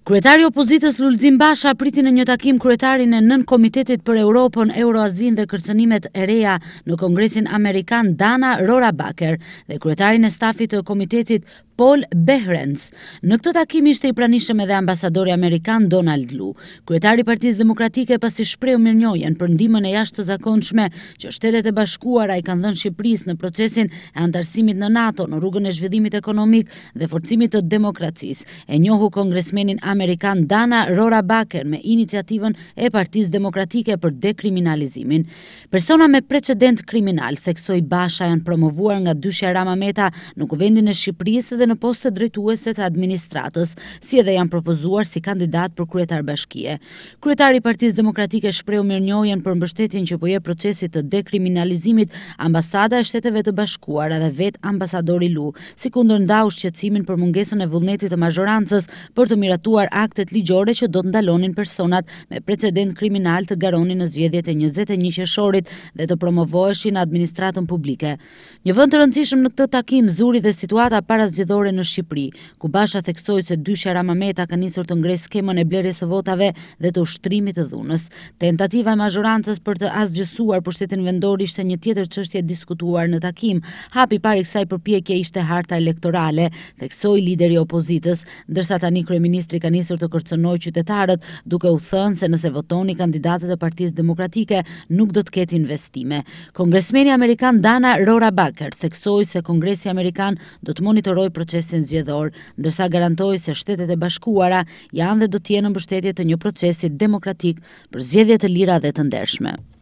Kryetari i opozitës Lulzim Basha priti në një takim kryetarin e nën Komitetit për Europën, Euroazin dhe kërcënimet e reja në Kongresin Amerikan Dana Rohrabacher dhe kryetarin e stafit të komitetit Paul Behrens. Në këtë takim ishte i pranishëm edhe ambasadori amerikan Donald Lu. Kryetari i Partisë Demokratike pasi shprehu mirënjohjen për ndihmën e jashtëzakonshme që Shtetet e Bashkuara i kanë dhënë Shqipërisë në procesin e antarësimit në NATO, në rrugën e zhvillimit ekonomik dhe forcimit të demokracisë, e njohu kongresmenin amerikan Dana Rohrabacher me iniciativën e Partisë Demokratike për dekriminalizimin. Persona me precedent kriminal, theksoi Basha, janë promovuar nga dyshja Ramameta në Kuvendin e Shqipërisë dhe në poste drejtuese të administratës, si edhe janë propozuar si kandidat për kryetar bashkie. Kryetari i Partisë Demokratike shprehu mirënjohjen për mbështetjen që po jep procesit të dekriminalizimit Ambasada e Shteteve të Bashkuara dhe vet ambasadori Lu, si kundërndau shqetësimin për mungesën e vullnetit të mazhorancës për të miratuar aktet ligjore që do të ndalonin personat me precedent kriminal të garonin në zgjedhjet e 21 qershorit dhe të promovoheshin në administratën publike. Një vend të rëndësishëm në këtë takim zuri dhe situata parazgjedhore në Shqipëri, ku Basha theksoi se dyshja Ramameta ka nisur të ngresë skemën e blerjes së votave dhe të ushtrimit të dhunës. Tentativa e mazhorancës për të asgjësuar pushtetin vendor ishte një tjetër çështje diskutuar në takim. Hapi i parë i kësaj përpjekje ishte harta elektorale, theksoi lideri i opozitës, ndërsa tani kryeministri ka nisur të kërcënojë qytetarët duke u thënë se nëse votoni kandidatët e Partisë Demokratike nuk do të ketë investime. Kongresmeni amerikan Dana Rohrabacher theksoi se Kongresi Amerikan do të monitorojë procesin zgjedhor, ndërsa garantoi se Shtetet e Bashkuara janë dhe do të jenë në mbështetje të një procesi demokratik për zgjedhje të lira dhe të ndershme.